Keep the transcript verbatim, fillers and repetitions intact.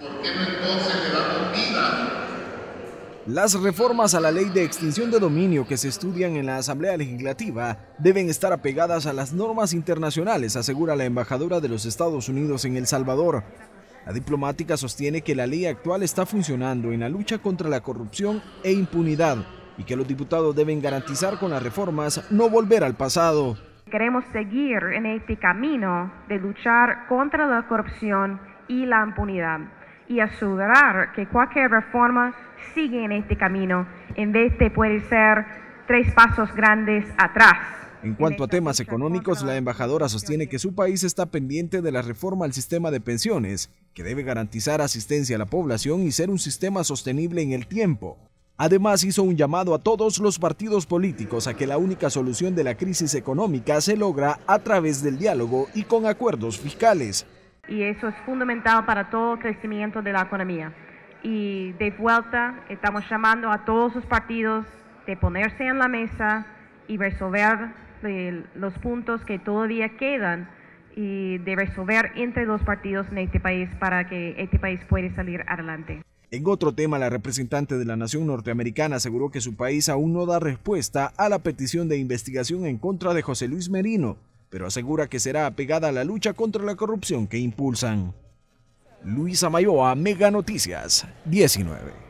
¿Por qué no entonces le damos vida? Las reformas a la ley de extinción de dominio que se estudian en la Asamblea Legislativa deben estar apegadas a las normas internacionales, asegura la embajadora de los Estados Unidos en El Salvador. La diplomática sostiene que la ley actual está funcionando en la lucha contra la corrupción e impunidad y que los diputados deben garantizar con las reformas no volver al pasado. Queremos seguir en este camino de luchar contra la corrupción y la impunidad y asegurar que cualquier reforma sigue en este camino en vez de puede ser tres pasos grandes atrás. En cuanto a temas económicos, la embajadora sostiene que su país está pendiente de la reforma al sistema de pensiones, que debe garantizar asistencia a la población y ser un sistema sostenible en el tiempo. Además, hizo un llamado a todos los partidos políticos a que la única solución de la crisis económica se logra a través del diálogo y con acuerdos fiscales. Y eso es fundamental para todo el crecimiento de la economía. Y de vuelta, estamos llamando a todos los partidos de ponerse en la mesa y resolver de los puntos que todavía quedan y de resolver entre los partidos en este país para que este país pueda salir adelante. En otro tema, la representante de la nación norteamericana aseguró que su país aún no da respuesta a la petición de investigación en contra de José Luis Merino, pero asegura que será apegada a la lucha contra la corrupción que impulsan. Luisa Mayoa, Mega Noticias diecinueve.